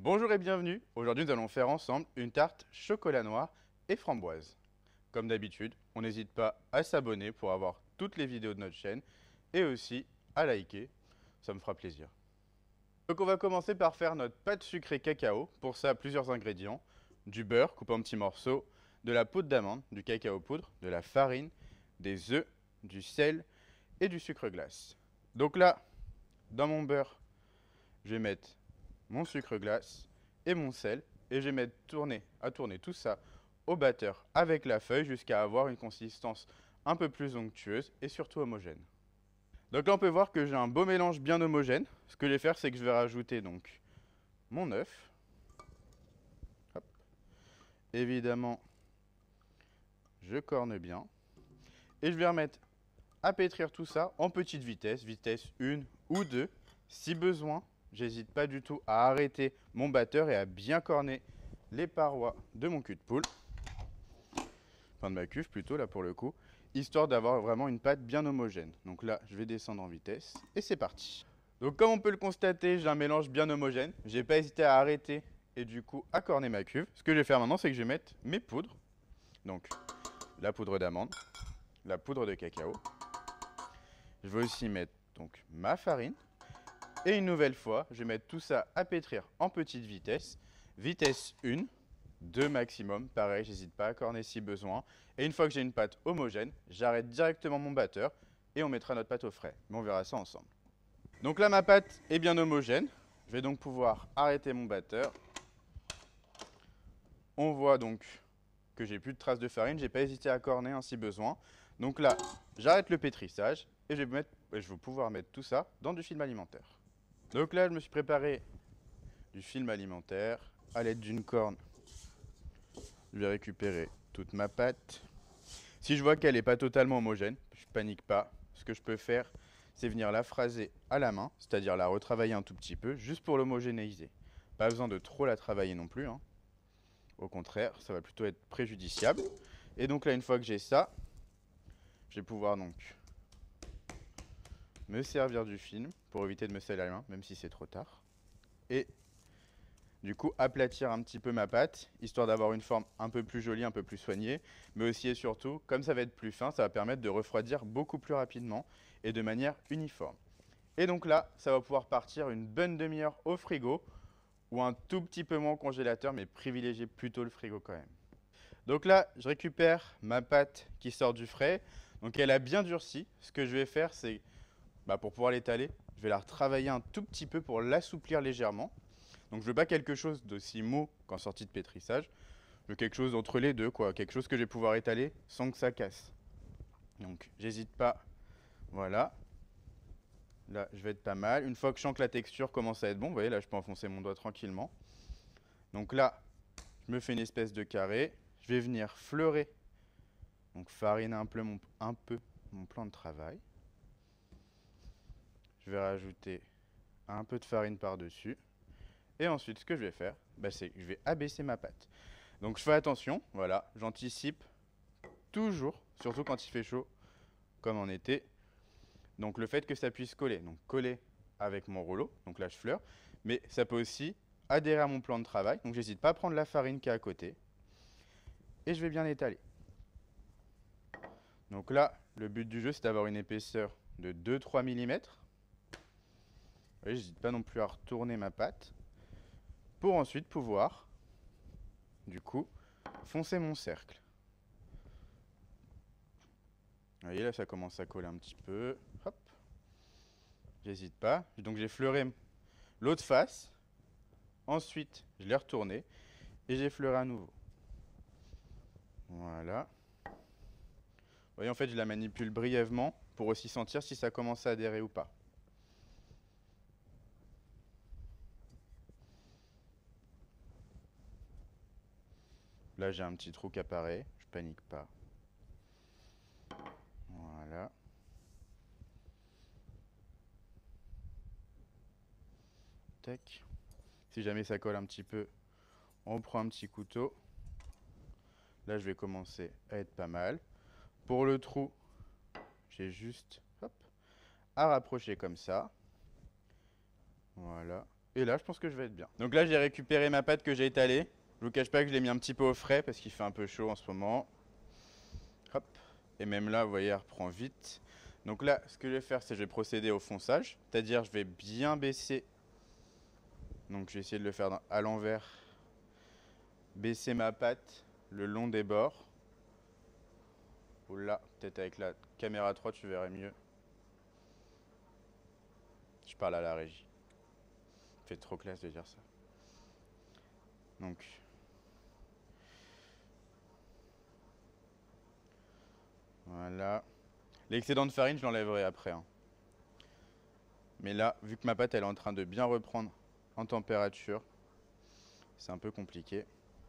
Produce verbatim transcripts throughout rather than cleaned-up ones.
Bonjour et bienvenue. Aujourd'hui, nous allons faire ensemble une tarte chocolat noir et framboise. Comme d'habitude, on n'hésite pas à s'abonner pour avoir toutes les vidéos de notre chaîne et aussi à liker, ça me fera plaisir. Donc on va commencer par faire notre pâte sucrée cacao. Pour ça, plusieurs ingrédients. Du beurre coupé en petits morceaux, de la poudre d'amande, du cacao poudre, de la farine, des œufs, du sel et du sucre glace. Donc là, dans mon beurre, je vais mettre mon sucre glace et mon sel et je vais mettre tourner, à tourner tout ça au batteur avec la feuille jusqu'à avoir une consistance un peu plus onctueuse et surtout homogène. Donc là on peut voir que j'ai un beau mélange bien homogène. Ce que je vais faire, c'est que je vais rajouter donc mon œuf. Hop. Évidemment, je corne bien et je vais remettre à pétrir tout ça en petite vitesse, vitesse un ou deux si besoin. J'hésite pas du tout à arrêter mon batteur et à bien corner les parois de mon cul de poule. Enfin de ma cuve plutôt là pour le coup. Histoire d'avoir vraiment une pâte bien homogène. Donc là, je vais descendre en vitesse et c'est parti. Donc comme on peut le constater, j'ai un mélange bien homogène. J'ai pas hésité à arrêter et du coup à corner ma cuve. Ce que je vais faire maintenant, c'est que je vais mettre mes poudres. Donc la poudre d'amande, la poudre de cacao. Je vais aussi mettre donc ma farine. Et une nouvelle fois, je vais mettre tout ça à pétrir en petite vitesse. Vitesse un, deux maximum. Pareil, j'hésite pas à corner si besoin. Et une fois que j'ai une pâte homogène, j'arrête directement mon batteur et on mettra notre pâte au frais. Mais on verra ça ensemble. Donc là, ma pâte est bien homogène. Je vais donc pouvoir arrêter mon batteur. On voit donc que j'ai plus de traces de farine. J'ai pas hésité à corner hein, si besoin. Donc là, j'arrête le pétrissage et je vais, mettre, je vais pouvoir mettre tout ça dans du film alimentaire. Donc là, je me suis préparé du film alimentaire à l'aide d'une corne. Je vais récupérer toute ma pâte. Si je vois qu'elle n'est pas totalement homogène, je ne panique pas. Ce que je peux faire, c'est venir la phraser à la main, c'est-à-dire la retravailler un tout petit peu, juste pour l'homogénéiser. Pas besoin de trop la travailler non plus. Hein. Au contraire, ça va plutôt être préjudiciable. Et donc là, une fois que j'ai ça, je vais pouvoir donc me servir du film pour éviter de me saler la main, même si c'est trop tard. Et du coup aplatir un petit peu ma pâte, histoire d'avoir une forme un peu plus jolie, un peu plus soignée, mais aussi et surtout, comme ça va être plus fin, ça va permettre de refroidir beaucoup plus rapidement et de manière uniforme. Et donc là, ça va pouvoir partir une bonne demi-heure au frigo ou un tout petit peu moins au congélateur, mais privilégiez plutôt le frigo quand même. Donc là, je récupère ma pâte qui sort du frais, donc elle a bien durci. Ce que je vais faire, c'est, bah, pour pouvoir l'étaler, je vais la retravailler un tout petit peu pour l'assouplir légèrement. Donc je veux pas quelque chose d'aussi mou qu'en sortie de pétrissage. Je veux quelque chose entre les deux, quoi. Quelque chose que je vais pouvoir étaler sans que ça casse. Donc j'hésite pas. Voilà. Là, je vais être pas mal. Une fois que je sens que la texture commence à être bon, vous voyez, là, je peux enfoncer mon doigt tranquillement. Donc là, je me fais une espèce de carré. Je vais venir fleurer. Donc fariner un peu mon, un peu mon plan de travail. Je vais rajouter un peu de farine par-dessus. Et ensuite, ce que je vais faire, bah, c'est que je vais abaisser ma pâte. Donc je fais attention, voilà, j'anticipe toujours, surtout quand il fait chaud, comme en été. Donc le fait que ça puisse coller, donc coller avec mon rouleau, donc là je fleure, mais ça peut aussi adhérer à mon plan de travail. Donc j'hésite pas à prendre la farine qui est à côté et je vais bien l'étaler. Donc là, le but du jeu, c'est d'avoir une épaisseur de deux à trois millimètres. Je n'hésite pas non plus à retourner ma pâte pour ensuite pouvoir, du coup, foncer mon cercle. Vous voyez, là, ça commence à coller un petit peu. Hop. J'hésite pas. Donc, j'ai fleuré l'autre face. Ensuite, je l'ai retourné et j'ai fleuré à nouveau. Voilà. Vous voyez, en fait, je la manipule brièvement pour aussi sentir si ça commence à adhérer ou pas. Là, j'ai un petit trou qui apparaît. Je panique pas. Voilà. Tac. Si jamais ça colle un petit peu, on prend un petit couteau. Là, je vais commencer à être pas mal. Pour le trou, j'ai juste hop, à rapprocher comme ça. Voilà. Et là, je pense que je vais être bien. Donc là, j'ai récupéré ma pâte que j'ai étalée. Je vous cache pas que je l'ai mis un petit peu au frais parce qu'il fait un peu chaud en ce moment. Hop. Et même là, vous voyez, elle reprend vite. Donc là, ce que je vais faire, c'est que je vais procéder au fonçage. C'est-à-dire, je vais bien baisser. Donc, je vais essayer de le faire dans, à l'envers. Baisser ma pâte le long des bords. Ou là, peut-être avec la caméra trois, tu verrais mieux. Je parle à la régie. Ça fait trop classe de dire ça. Donc, voilà. L'excédent de farine, je l'enlèverai après. Hein. Mais là, vu que ma pâte elle est en train de bien reprendre en température, c'est un peu compliqué.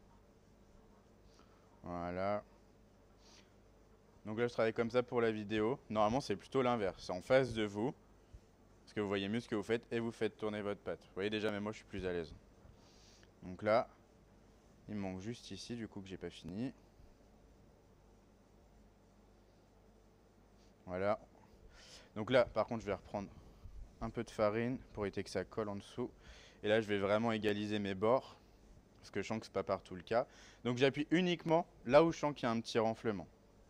Voilà. Donc là, je travaille comme ça pour la vidéo. Normalement, c'est plutôt l'inverse. C'est en face de vous. Parce que vous voyez mieux ce que vous faites et vous faites tourner votre pâte. Vous voyez déjà, même moi, je suis plus à l'aise. Donc là, il me manque juste ici, du coup, que j'ai pas fini. Voilà. Donc là, par contre, je vais reprendre un peu de farine pour éviter que ça colle en dessous. Et là, je vais vraiment égaliser mes bords. Parce que je sens que ce n'est pas partout le cas. Donc j'appuie uniquement là où je sens qu'il y a un petit renflement.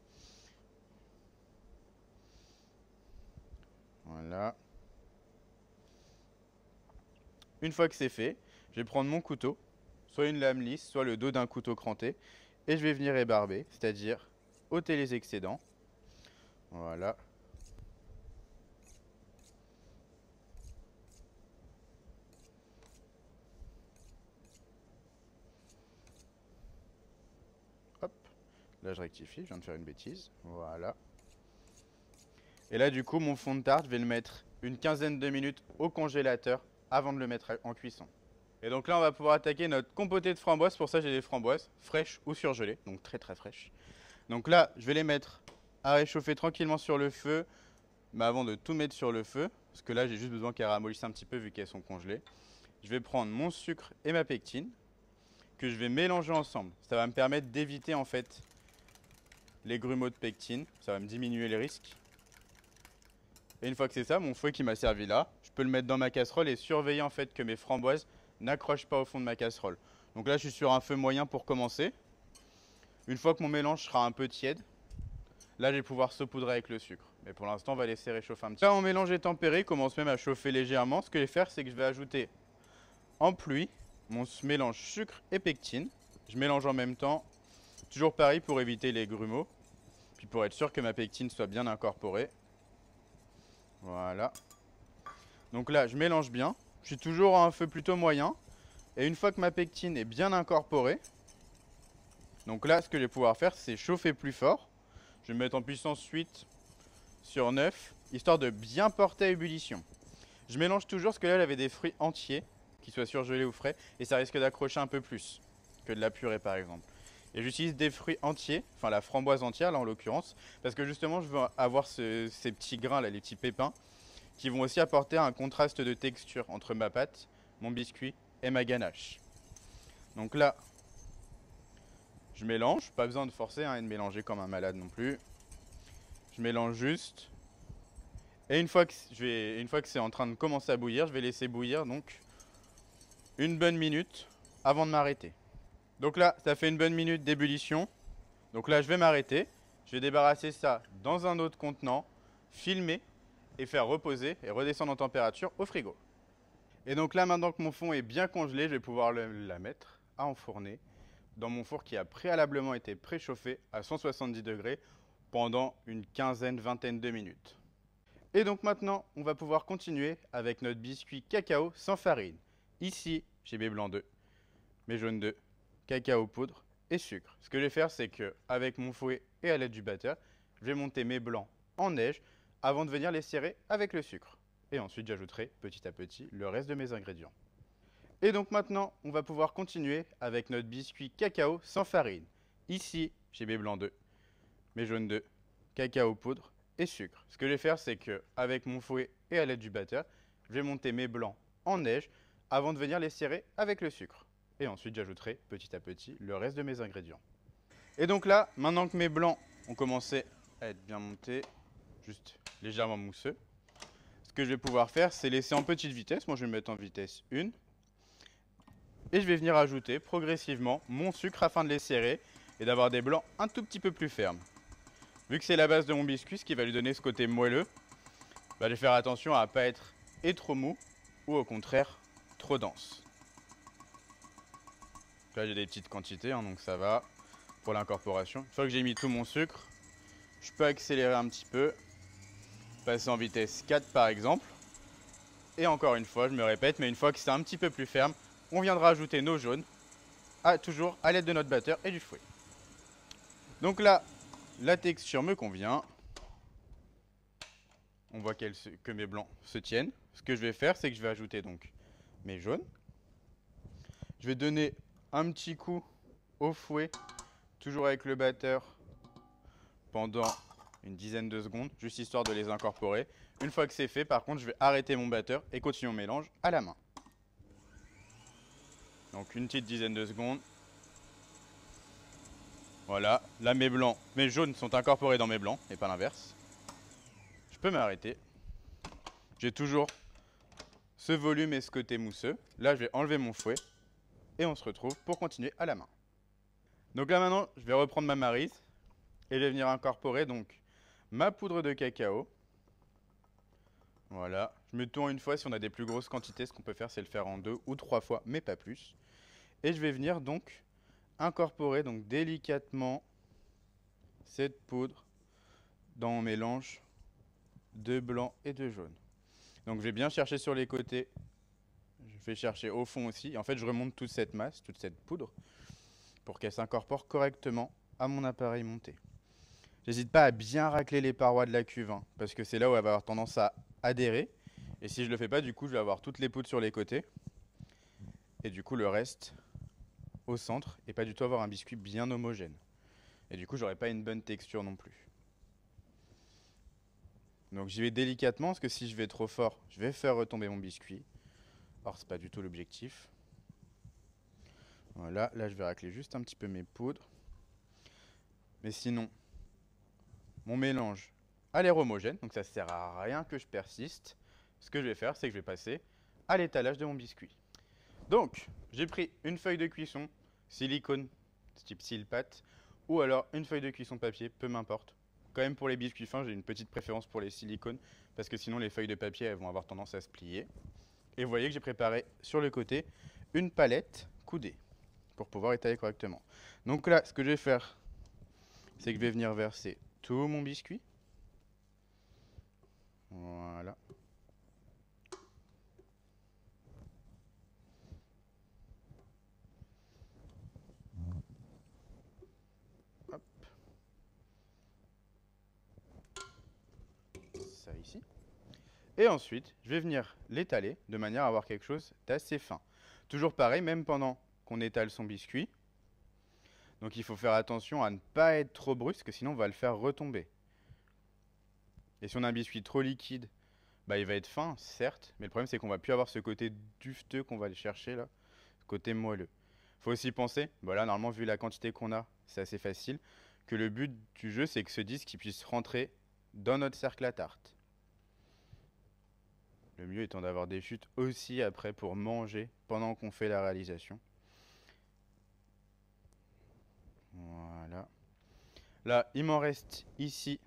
Voilà. Une fois que c'est fait, je vais prendre mon couteau, soit une lame lisse, soit le dos d'un couteau cranté, et je vais venir ébarber, c'est-à-dire ôter les excédents. Voilà. Hop. Là, je rectifie, je viens de faire une bêtise. Voilà. Et là, du coup, mon fond de tarte, je vais le mettre une quinzaine de minutes au congélateur avant de le mettre en cuisson. Et donc là, on va pouvoir attaquer notre compoté de framboises. Pour ça, j'ai des framboises fraîches ou surgelées, donc très très fraîches. Donc là, je vais les mettre à réchauffer tranquillement sur le feu, mais avant de tout mettre sur le feu, parce que là, j'ai juste besoin qu'elles ramollissent un petit peu vu qu'elles sont congelées. Je vais prendre mon sucre et ma pectine, que je vais mélanger ensemble. Ça va me permettre d'éviter en fait les grumeaux de pectine, ça va me diminuer les risques. Et une fois que c'est ça, mon fouet qui m'a servi là, je peux le mettre dans ma casserole et surveiller en fait que mes framboises n'accrochent pas au fond de ma casserole. Donc là, je suis sur un feu moyen pour commencer. Une fois que mon mélange sera un peu tiède, là, je vais pouvoir saupoudrer avec le sucre. Mais pour l'instant, on va laisser réchauffer un petit peu. Là, mon mélange est tempéré, il commence même à chauffer légèrement. Ce que je vais faire, c'est que je vais ajouter en pluie mon mélange sucre et pectine. Je mélange en même temps, toujours pareil pour éviter les grumeaux. Puis pour être sûr que ma pectine soit bien incorporée. Voilà. Donc là, je mélange bien. Je suis toujours à un feu plutôt moyen. Et une fois que ma pectine est bien incorporée, donc là, ce que je vais pouvoir faire, c'est chauffer plus fort. Je vais me mettre en puissance huit sur neuf, histoire de bien porter à ébullition. Je mélange toujours parce que là, j'avais des fruits entiers, qu'ils soient surgelés ou frais, et ça risque d'accrocher un peu plus que de la purée par exemple. Et j'utilise des fruits entiers, enfin la framboise entière là en l'occurrence, parce que justement je veux avoir ce, ces petits grains là, les petits pépins, qui vont aussi apporter un contraste de texture entre ma pâte, mon biscuit et ma ganache. Donc là, je mélange, pas besoin de forcer hein, et de mélanger comme un malade non plus. Je mélange juste. Et une fois que je vais, une fois que c'est en train de commencer à bouillir, je vais laisser bouillir donc une bonne minute avant de m'arrêter. Donc là, ça fait une bonne minute d'ébullition. Donc là, je vais m'arrêter. Je vais débarrasser ça dans un autre contenant, filmer et faire reposer et redescendre en température au frigo. Et donc là, maintenant que mon fond est bien congelé, je vais pouvoir le, la mettre à enfourner dans mon four qui a préalablement été préchauffé à cent soixante-dix degrés pendant une quinzaine, vingtaine de minutes. Et donc maintenant, on va pouvoir continuer avec notre biscuit cacao sans farine. Ici, j'ai mes blancs d'œufs, mes jaunes d'œufs, cacao poudre et sucre. Ce que je vais faire, c'est qu'avec mon fouet et à l'aide du batteur, je vais monter mes blancs en neige avant de venir les serrer avec le sucre. Et ensuite, j'ajouterai petit à petit le reste de mes ingrédients. Et donc maintenant, on va pouvoir continuer avec notre biscuit cacao sans farine. Ici, j'ai mes blancs d'œufs, mes jaunes d'œufs, cacao poudre et sucre. Ce que je vais faire, c'est qu'avec mon fouet et à l'aide du batteur, je vais monter mes blancs en neige avant de venir les serrer avec le sucre. Et ensuite, j'ajouterai petit à petit le reste de mes ingrédients. Et donc là, maintenant que mes blancs ont commencé à être bien montés, juste légèrement mousseux, ce que je vais pouvoir faire, c'est laisser en petite vitesse. Moi, je vais me mettre en vitesse un. Et je vais venir ajouter progressivement mon sucre afin de les serrer et d'avoir des blancs un tout petit peu plus fermes. Vu que c'est la base de mon biscuit, ce qui va lui donner ce côté moelleux, bah, je vais faire attention à ne pas être et trop mou ou au contraire trop dense. Là j'ai des petites quantités, hein, donc ça va pour l'incorporation. Une fois que j'ai mis tout mon sucre, je peux accélérer un petit peu, passer en vitesse quatre par exemple. Et encore une fois, je me répète, mais une fois que c'est un petit peu plus ferme, on viendra ajouter nos jaunes, à, toujours à l'aide de notre batteur et du fouet. Donc là, la texture me convient. On voit se, que mes blancs se tiennent. Ce que je vais faire, c'est que je vais ajouter donc mes jaunes. Je vais donner un petit coup au fouet, toujours avec le batteur, pendant une dizaine de secondes, juste histoire de les incorporer. Une fois que c'est fait, par contre, je vais arrêter mon batteur et continuer mon mélange à la main. Donc une petite dizaine de secondes. Voilà, là mes blancs, mes jaunes sont incorporés dans mes blancs et pas l'inverse. Je peux m'arrêter. J'ai toujours ce volume et ce côté mousseux. Là, je vais enlever mon fouet et on se retrouve pour continuer à la main. Donc là maintenant, je vais reprendre ma maryse et je vais venir incorporer donc ma poudre de cacao. Voilà, je mets tout en une fois. Si on a des plus grosses quantités, ce qu'on peut faire, c'est le faire en deux ou trois fois, mais pas plus. Et je vais venir donc incorporer donc délicatement cette poudre dans mon mélange de blanc et de jaune. Donc je vais bien chercher sur les côtés, je vais chercher au fond aussi. En fait, je remonte toute cette masse, toute cette poudre, pour qu'elle s'incorpore correctement à mon appareil monté. J'hésite pas à bien racler les parois de la cuve, hein, parce que c'est là où elle va avoir tendance à adhérer. Et si je le fais pas, du coup, je vais avoir toutes les poudres sur les côtés. Et du coup, le reste au centre, et pas du tout avoir un biscuit bien homogène. Et du coup, j'aurai pas une bonne texture non plus. Donc j'y vais délicatement, parce que si je vais trop fort, je vais faire retomber mon biscuit. Or, c'est pas du tout l'objectif. Voilà, là je vais racler juste un petit peu mes poudres. Mais sinon, mon mélange a l'air homogène, donc ça sert à rien que je persiste. Ce que je vais faire, c'est que je vais passer à l'étalage de mon biscuit. Donc, j'ai pris une feuille de cuisson, silicone, type Silpat, ou alors une feuille de cuisson papier, peu m'importe. Quand même pour les biscuits fins, j'ai une petite préférence pour les silicones, parce que sinon les feuilles de papier elles vont avoir tendance à se plier. Et vous voyez que j'ai préparé sur le côté une palette coudée, pour pouvoir étaler correctement. Donc là, ce que je vais faire, c'est que je vais venir verser tout mon biscuit. Voilà. Hop. Ça ici. Et ensuite, je vais venir l'étaler de manière à avoir quelque chose d'assez fin. Toujours pareil, même pendant qu'on étale son biscuit. Donc il faut faire attention à ne pas être trop brusque, parce que sinon on va le faire retomber. Et si on a un biscuit trop liquide, bah, il va être fin, certes, mais le problème c'est qu'on va plus avoir ce côté dufteux qu'on va aller chercher là, ce côté moelleux. Il faut aussi penser, voilà, normalement vu la quantité qu'on a, c'est assez facile, que le but du jeu c'est que ce disque il puisse rentrer dans notre cercle à tarte. Le mieux étant d'avoir des chutes aussi après pour manger pendant qu'on fait la réalisation. Voilà. Là, il m'en reste ici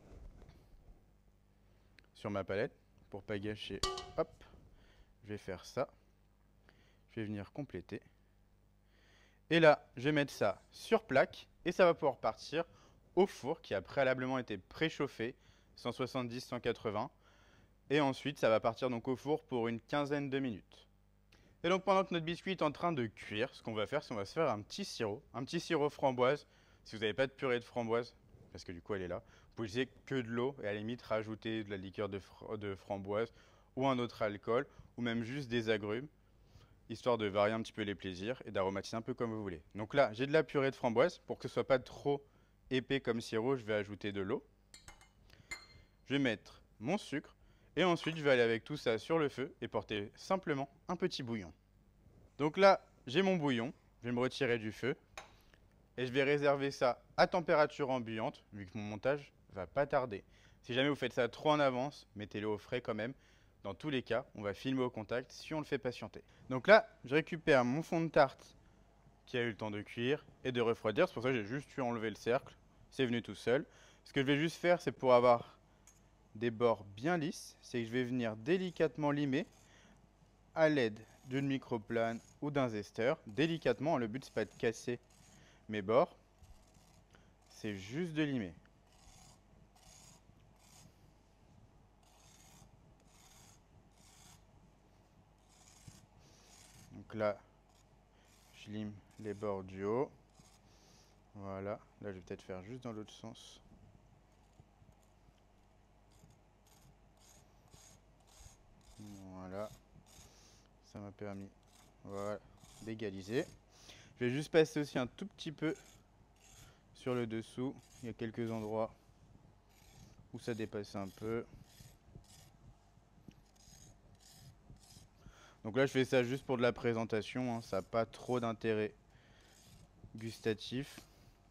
sur ma palette pour pas gâcher. Hop, je vais faire ça. Je vais venir compléter. Et là, je vais mettre ça sur plaque et ça va pouvoir partir au four qui a préalablement été préchauffé, cent soixante-dix à cent quatre-vingts. Et ensuite, ça va partir donc au four pour une quinzaine de minutes. Et donc pendant que notre biscuit est en train de cuire, ce qu'on va faire, c'est qu'on va se faire un petit sirop, un petit sirop framboise. Si vous n'avez pas de purée de framboise, parce que du coup elle est là, vous pouvez utiliser que de l'eau et à la limite rajouter de la liqueur de, fr de framboise ou un autre alcool, ou même juste des agrumes, histoire de varier un petit peu les plaisirs et d'aromatiser un peu comme vous voulez. Donc là, j'ai de la purée de framboise. Pour que ce soit pas trop épais comme sirop, je vais ajouter de l'eau. Je vais mettre mon sucre. Et ensuite, je vais aller avec tout ça sur le feu et porter simplement un petit bouillon. Donc là, j'ai mon bouillon. Je vais me retirer du feu. Et je vais réserver ça à température ambiante, vu que mon montage va pas tarder. Si jamais vous faites ça trop en avance, mettez-le au frais quand même, Dans tous les cas, on va filmer au contact si on le fait patienter. Donc là, je récupère mon fond de tarte qui a eu le temps de cuire et de refroidir. C'est pour ça que j'ai juste eu enlever le cercle. C'est venu tout seul. Ce que je vais juste faire, c'est pour avoir des bords bien lisses, c'est que je vais venir délicatement limer à l'aide d'une microplane ou d'un zesteur. Délicatement, le but c'est pas de casser mes bords, c'est juste de limer. Donc là, je lime les bords du haut. Voilà, là je vais peut-être faire juste dans l'autre sens. Voilà, ça m'a permis voilà, d'égaliser. Je vais juste passer aussi un tout petit peu sur le dessous. Il y a quelques endroits où ça dépasse un peu. Donc là je fais ça juste pour de la présentation, hein. Ça n'a pas trop d'intérêt gustatif.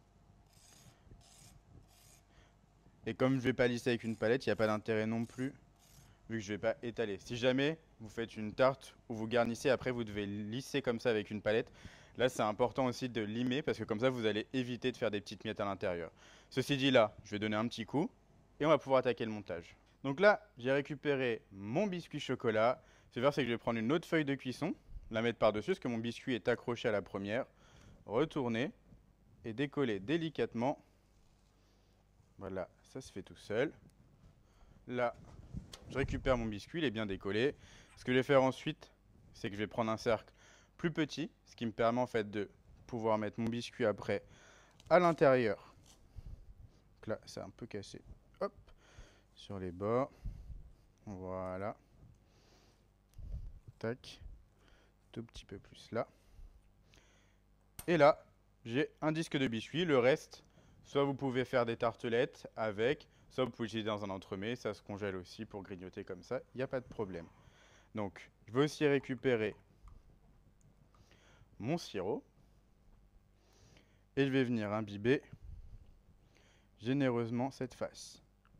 Et comme je ne vais pas lisser avec une palette, il n'y a pas d'intérêt non plus, vu que je ne vais pas étaler. Si jamais vous faites une tarte où vous garnissez, après vous devez lisser comme ça avec une palette. Là c'est important aussi de limer, parce que comme ça vous allez éviter de faire des petites miettes à l'intérieur. Ceci dit là, je vais donner un petit coup, et on va pouvoir attaquer le montage. Donc là, j'ai récupéré mon biscuit chocolat. Ce que je vais faire, c'est que je vais prendre une autre feuille de cuisson, la mettre par-dessus, parce que mon biscuit est accroché à la première. Retourner et décoller délicatement. Voilà, ça se fait tout seul. Là, je récupère mon biscuit, il est bien décollé. Ce que je vais faire ensuite, c'est que je vais prendre un cercle plus petit, ce qui me permet en fait de pouvoir mettre mon biscuit après à l'intérieur. Donc là, c'est un peu cassé. Hop, sur les bords. Voilà. Tac. Tout petit peu plus là. Et là, j'ai un disque de biscuit. Le reste, soit vous pouvez faire des tartelettes avec, soit vous pouvez utiliser dans un entremets. Ça se congèle aussi pour grignoter comme ça. Il n'y a pas de problème. Donc, je vais aussi récupérer mon sirop. Et je vais venir imbiber généreusement cette face.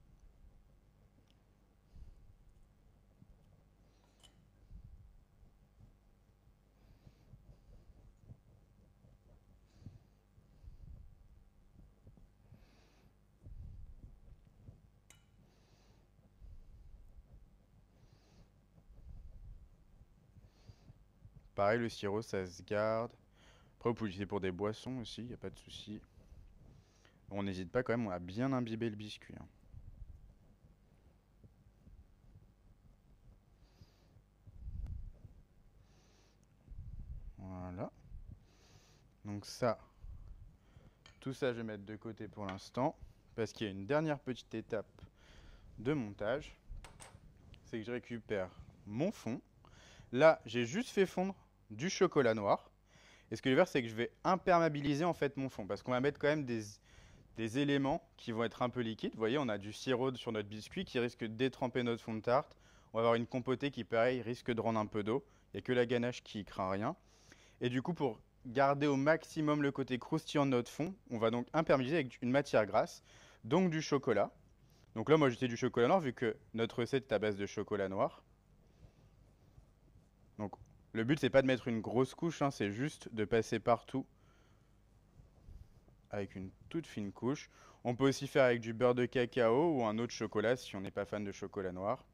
Pareil, le sirop, ça se garde. Après, vous pouvez l'utiliser pour des boissons aussi, il n'y a pas de souci. On n'hésite pas quand même à bien imbiber le biscuit, hein. Voilà. Donc ça, tout ça, je vais mettre de côté pour l'instant, parce qu'il y a une dernière petite étape de montage. C'est que je récupère mon fond. Là, j'ai juste fait fondre du chocolat noir. Et ce que je vais faire, c'est que je vais imperméabiliser en fait mon fond, parce qu'on va mettre quand même des, des éléments qui vont être un peu liquides. Vous voyez, on a du sirop sur notre biscuit qui risque de détremper notre fond de tarte. On va avoir une compotée qui, pareil, risque de rendre un peu d'eau. Il n'y a que la ganache qui craint rien. Et du coup, pour garder au maximum le côté croustillant de notre fond, on va donc imperméabiliser avec une matière grasse, donc du chocolat. Donc là, moi, j'utilise du chocolat noir vu que notre recette est à base de chocolat noir. Donc, le but, c'est pas de mettre une grosse couche, hein, c'est juste de passer partout avec une toute fine couche. On peut aussi faire avec du beurre de cacao ou un autre chocolat si on n'est pas fan de chocolat noir.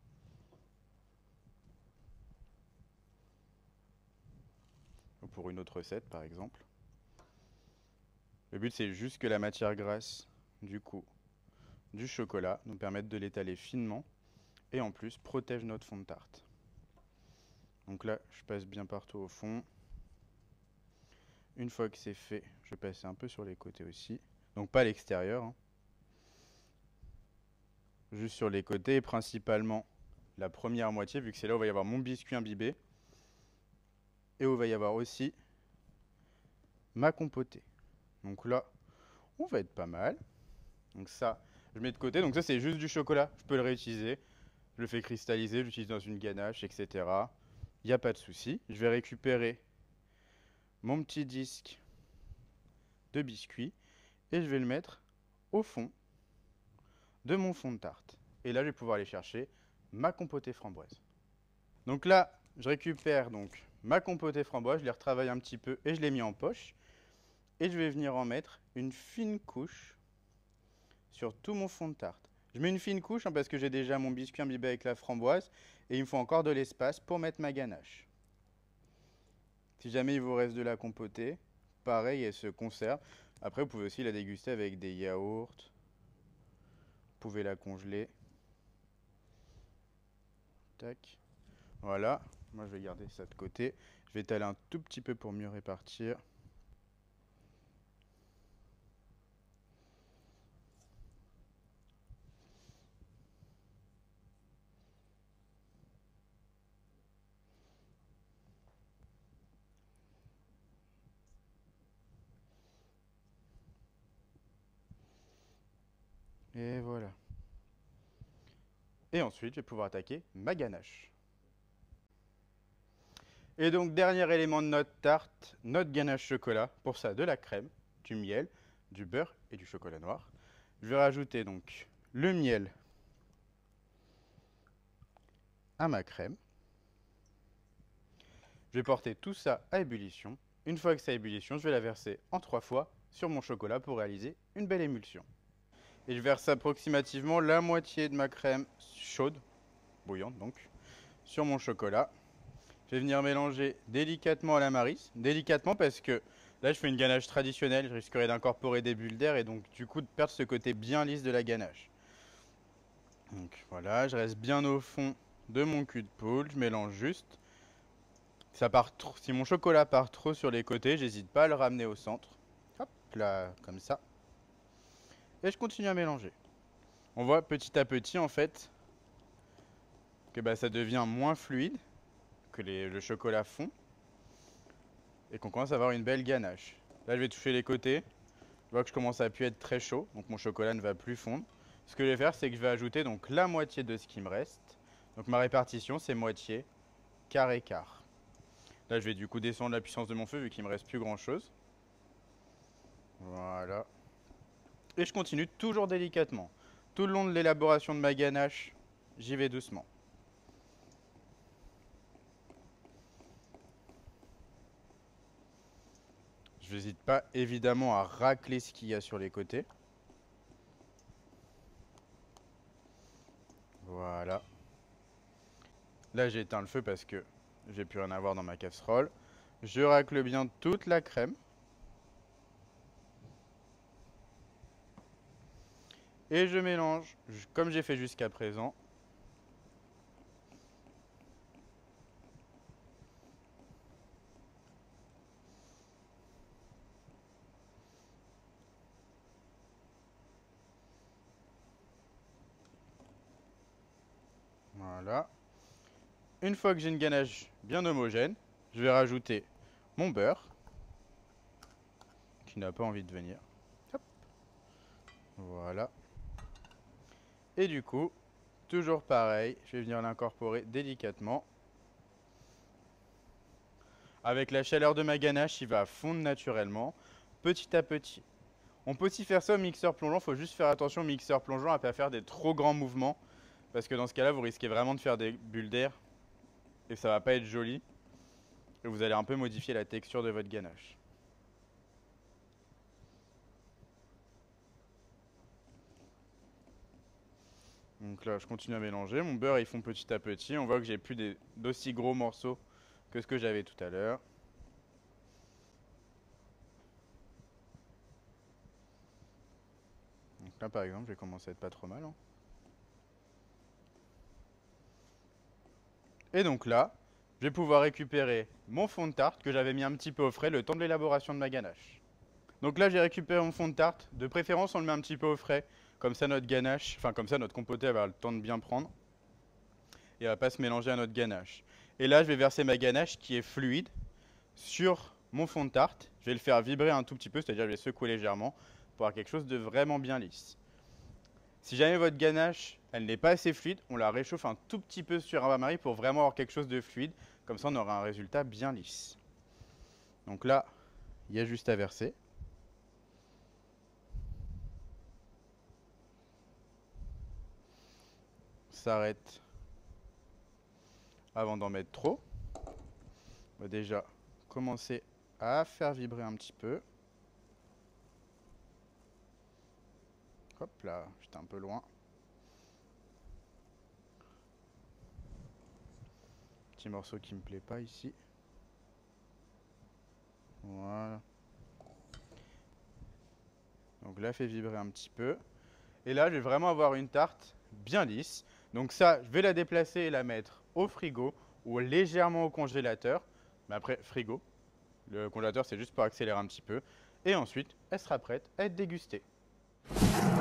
Ou pour une autre recette, par exemple. Le but, c'est juste que la matière grasse, du coup, du chocolat, nous permette de l'étaler finement et en plus protège notre fond de tarte. Donc là, je passe bien partout au fond. Une fois que c'est fait, je vais passer un peu sur les côtés aussi. Donc pas à l'extérieur, hein. Juste sur les côtés et principalement la première moitié, vu que c'est là où il va y avoir mon biscuit imbibé. Et où il va y avoir aussi ma compotée. Donc là, on va être pas mal. Donc ça, je mets de côté. Donc ça, c'est juste du chocolat. Je peux le réutiliser. Je le fais cristalliser, je l'utilise dans une ganache, et cetera. Il n'y a pas de souci. Je vais récupérer mon petit disque de biscuit et je vais le mettre au fond de mon fond de tarte. Et là, je vais pouvoir aller chercher ma compotée framboise. Donc là, je récupère donc ma compotée framboise, je l'ai retravaillé un petit peu et je l'ai mis en poche. Et je vais venir en mettre une fine couche sur tout mon fond de tarte. Je mets une fine couche hein, parce que j'ai déjà mon biscuit imbibé avec la framboise et il me faut encore de l'espace pour mettre ma ganache. Si jamais il vous reste de la compotée, pareil, elle se conserve. Après, vous pouvez aussi la déguster avec des yaourts. Vous pouvez la congeler. Tac. Voilà. Moi, je vais garder ça de côté. Je vais étaler un tout petit peu pour mieux répartir. Et voilà. Et ensuite, je vais pouvoir attaquer ma ganache. Et donc, dernier élément de notre tarte, notre ganache chocolat. Pour ça, de la crème, du miel, du beurre et du chocolat noir. Je vais rajouter donc le miel à ma crème. Je vais porter tout ça à ébullition. Une fois que c'est à ébullition, je vais la verser en trois fois sur mon chocolat pour réaliser une belle émulsion. Et je verse approximativement la moitié de ma crème chaude, bouillante donc, sur mon chocolat. Je vais venir mélanger délicatement à la maryse. Délicatement parce que là, je fais une ganache traditionnelle. Je risquerais d'incorporer des bulles d'air et donc du coup de perdre ce côté bien lisse de la ganache. Donc voilà, je reste bien au fond de mon cul de poule. Je mélange juste. Ça part trop, si mon chocolat part trop sur les côtés, j'hésite pas à le ramener au centre. Hop là, comme ça. Et je continue à mélanger. On voit petit à petit en fait que bah, ça devient moins fluide, que les, le chocolat fond. Et qu'on commence à avoir une belle ganache. Là, je vais toucher les côtés. Je vois que je commence à plus être très chaud, donc mon chocolat ne va plus fondre. Ce que je vais faire, c'est que je vais ajouter donc la moitié de ce qui me reste. Donc ma répartition, c'est moitié, quart et quart. Là, je vais du coup descendre la puissance de mon feu vu qu'il me reste plus grand chose. Voilà. Et je continue toujours délicatement. Tout le long de l'élaboration de ma ganache, j'y vais doucement. Je n'hésite pas évidemment à racler ce qu'il y a sur les côtés. Voilà. Là, j'ai éteint le feu parce que j'ai plus rien à voir dans ma casserole. Je racle bien toute la crème. Et je mélange comme j'ai fait jusqu'à présent. Voilà. Une fois que j'ai une ganache bien homogène, je vais rajouter mon beurre, qui n'a pas envie de venir. Hop. Voilà. Et du coup, toujours pareil, je vais venir l'incorporer délicatement. Avec la chaleur de ma ganache, il va fondre naturellement, petit à petit. On peut aussi faire ça au mixeur plongeant, il faut juste faire attention au mixeur plongeant à ne pas faire des trop grands mouvements. Parce que dans ce cas-là, vous risquez vraiment de faire des bulles d'air et ça va pas être joli. Et vous allez un peu modifier la texture de votre ganache. Donc là, je continue à mélanger. Mon beurre, il fond petit à petit. On voit que j'ai plus d'aussi gros morceaux que ce que j'avais tout à l'heure. Donc là, par exemple, j'ai commencé à être pas trop mal. Hein. Et donc là, je vais pouvoir récupérer mon fond de tarte que j'avais mis un petit peu au frais le temps de l'élaboration de ma ganache. Donc là, j'ai récupéré mon fond de tarte. De préférence, on le met un petit peu au frais. Comme ça, notre ganache, enfin comme ça, notre compotée va avoir le temps de bien prendre. Et elle va pas se mélanger à notre ganache. Et là, je vais verser ma ganache qui est fluide sur mon fond de tarte. Je vais le faire vibrer un tout petit peu, c'est-à-dire je vais secouer légèrement pour avoir quelque chose de vraiment bien lisse. Si jamais votre ganache, elle n'est pas assez fluide, on la réchauffe un tout petit peu sur un bain-marie pour vraiment avoir quelque chose de fluide. Comme ça, on aura un résultat bien lisse. Donc là, il y a juste à verser. S'arrête avant d'en mettre trop. On va déjà commencer à faire vibrer un petit peu. Hop là, j'étais un peu loin. Petit morceau qui me plaît pas ici. Voilà. Donc là, fait vibrer un petit peu. Et là, je vais vraiment avoir une tarte bien lisse. Donc ça, je vais la déplacer et la mettre au frigo ou légèrement au congélateur. Mais après, frigo. Le congélateur, c'est juste pour accélérer un petit peu. Et ensuite, elle sera prête à être dégustée.